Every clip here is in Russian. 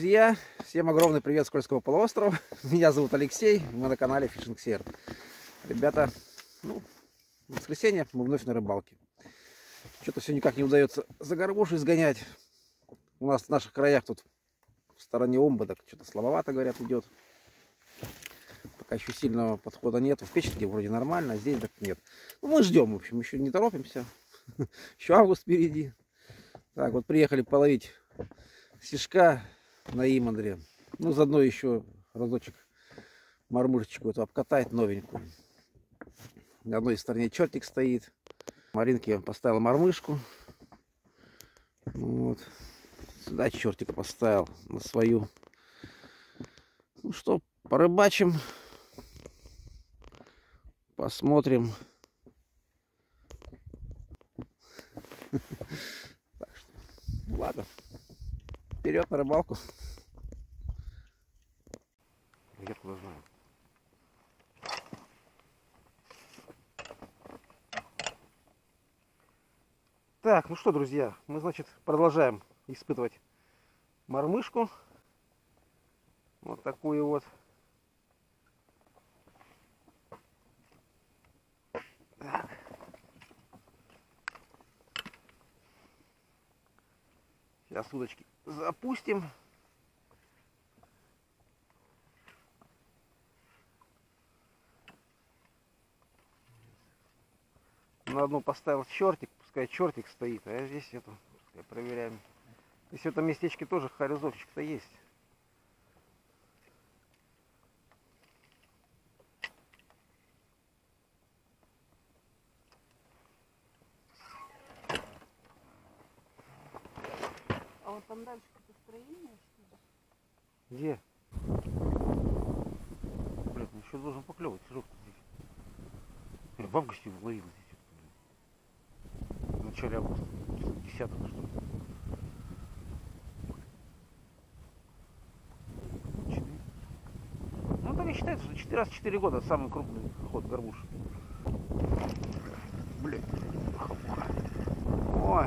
Друзья, всем огромный привет с Кольского полуострова. Меня зовут Алексей, мы на канале Fishing Seer. Ребята, в воскресенье мы вновь на рыбалке. Что-то все никак не удается за горбушу изгонять. У нас в наших краях тут в стороне Омбы так что-то слабовато, говорят, идет. Пока еще сильного подхода нет. В Печке вроде нормально, а здесь так нет. Ну, мы ждем, в общем, еще не торопимся. Еще август впереди. Так, вот приехали половить сишка на Имандре. Ну, заодно еще разочек мормышечку эту обкатать новенькую. На одной стороне чертик стоит. Маринке поставил мормышку. Вот. Сюда чертика поставил на свою. Ну что, порыбачим. Посмотрим. Так что, ладно. Вперед на рыбалку. Я куда знаю. Так, ну что, друзья, мы, значит, продолжаем испытывать мормышку. Вот такую вот. Так. Сейчас удочки запустим. На одну поставил чертик, пускай чертик стоит, а здесь эту пускай проверяем. Здесь в этом местечке тоже хорезовчик-то есть. А вот там дальше какое-то строение, что ли? Где? Блин, ну еще должен поклевать сижок здесь. В августе ловил здесь. В начале августа. 10-го, что ли. 4. Ну так и считается, что 4 раз в 4 года самый крупный ход горбуш. Блин. Ой.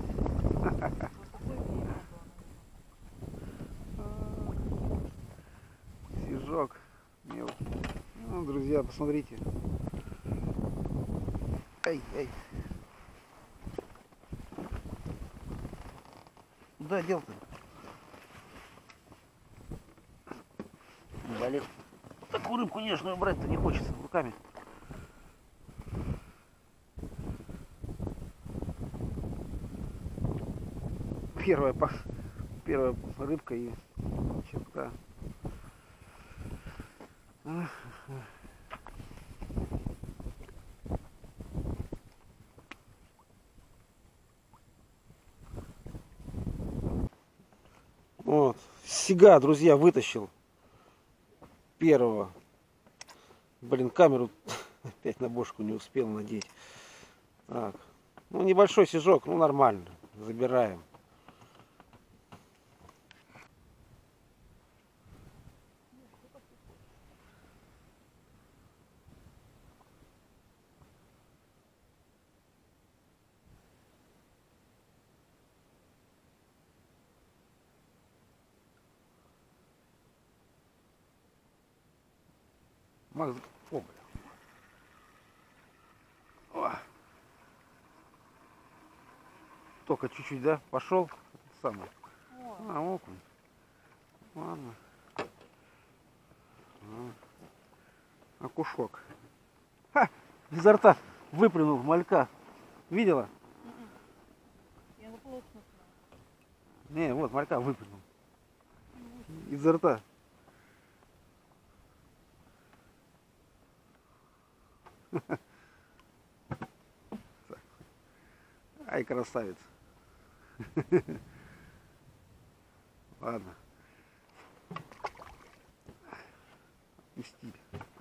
Сижок мелкий. Ну, друзья, посмотрите. Эй, эй. Куда дел-то? Блин. Такую рыбку нежную брать-то не хочется руками. Первая рыбка и черта. Вот, сига, друзья, вытащил первого. Блин, камеру опять на бошку не успел надеть. Так, ну небольшой сижок, ну нормально, забираем. Макс, о, бля. О. Только чуть-чуть, да, пошел самый. А, окунь. Ладно. Окушок. Ха! Изо рта выплюнул малька. Видела? Я плохо. Не, вот малька выплюнул. Изо рта. Ай, красавец. Ладно. Отпустили.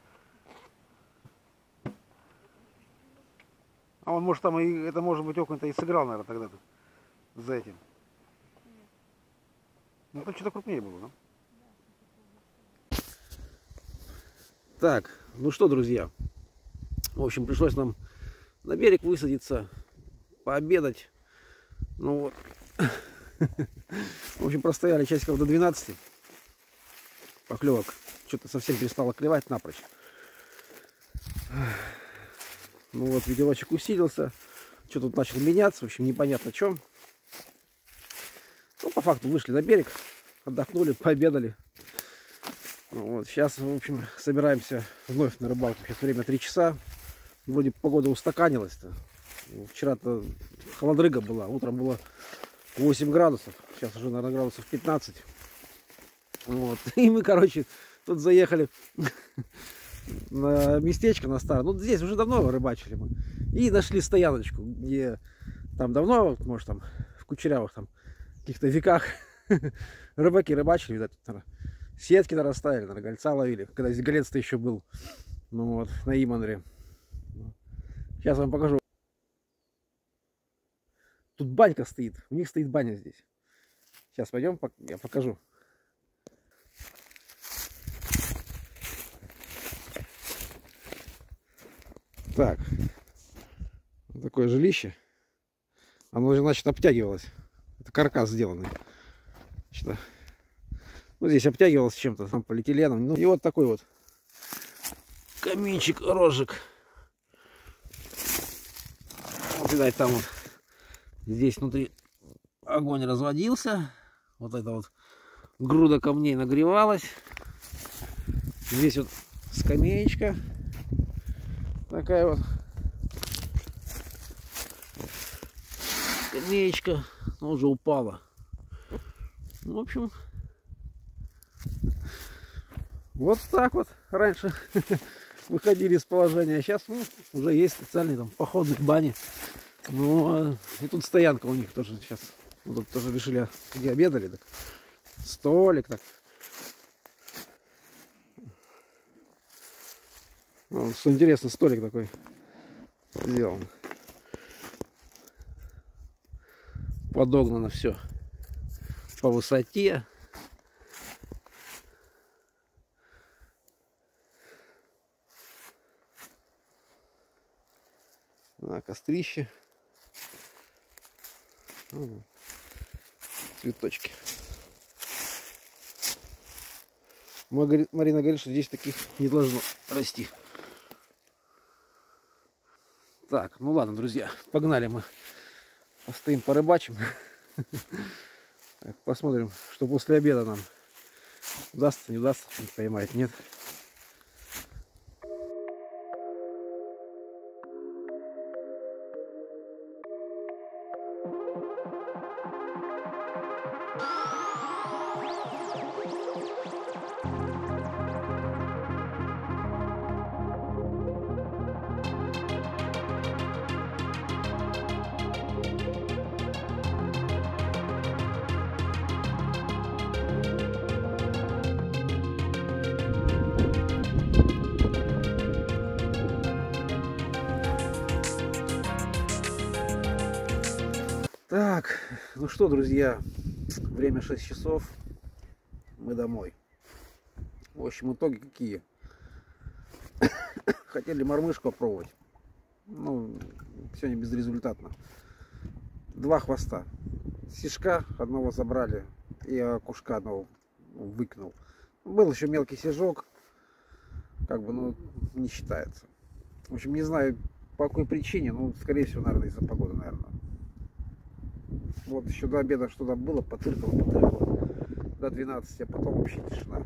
А он может там и это может быть окунь-то и сыграл, наверное, тогда за этим. Ну там что-то крупнее было, да? Так, ну что, друзья. В общем, пришлось нам на берег высадиться, пообедать. Ну вот, В общем, простояли часиков до 12. Поклевок что-то совсем перестало клевать напрочь. Ну вот, ветерочек усилился. Что тут начал меняться, в общем, непонятно о чем. Ну, по факту вышли на берег, отдохнули, пообедали. Ну, вот, сейчас, в общем, собираемся вновь на рыбалку. Сейчас время 3 часа. Вроде погода устаканилась-то. Вчера-то холодрыга была, утром было 8 градусов. Сейчас уже, наверное, градусов 15. Вот. И мы, короче, тут заехали на местечко, на старое. Ну, здесь уже давно рыбачили мы. И нашли стояночку, где там давно, может, там в кучерявых там каких-то веках рыбаки рыбачили, видать, наверное, сетки нарастали, наверное, гольца ловили, когда здесь голец-то еще был. Ну вот, на Иманре. Сейчас вам покажу. Тут банька стоит, у них стоит баня здесь. Сейчас пойдем, я покажу. Так, вот такое жилище. Оно же, значит, обтягивалось. Это каркас сделанный. Значит, ну, здесь обтягивалось чем-то, там полиэтиленом. Ну, и вот такой вот каминчик, рожек. Вот, видать, там вот здесь внутри огонь разводился. Вот это вот груда камней нагревалась. Здесь вот скамеечка. Такая вот скамеечка, но уже упала. В общем, вот так вот раньше выходили из положения. А сейчас, ну, уже есть специальные там походные бани. Ну, и тут стоянка у них тоже сейчас. Ну, тут тоже решили, где обедали, так столик так. Ну, что интересно, столик такой сделан. Подогнано все по высоте. На кострище. Цветочки. Марина говорит, что здесь таких не должно расти. Так, ну ладно, друзья, погнали мы. Постоим, порыбачим. Так, посмотрим, что после обеда нам удастся, не удастся поймать, нет. Так, ну что, друзья, время 6 часов, мы домой. В общем, итоги какие? Хотели мормышку попробовать, ну, сегодня безрезультатно. 2 хвоста. Сишка одного забрали, и окушка одного выкинул. Был еще мелкий сижок, как бы, ну, не считается. В общем, не знаю по какой причине, ну, скорее всего, наверное, из-за погоды, наверное. Вот еще до обеда что-то было, потыркало до 12, а потом вообще тишина.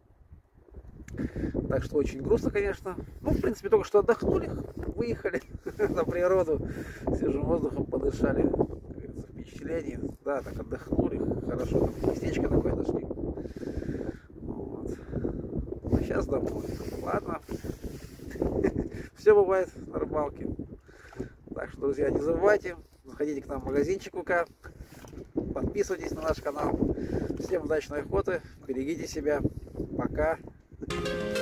Так что очень грустно, конечно. Ну, в принципе, только что отдохнули, выехали на природу, свежим воздухом подышали, как говорится, впечатление. Да, так отдохнули, хорошо, там местечко такое нашли. Вот. А сейчас домой. Ладно. Все бывает на рыбалке. Так что, друзья, не забывайте. Заходите к нам в магазинчик ВК, подписывайтесь на наш канал. Всем удачной охоты, берегите себя, пока.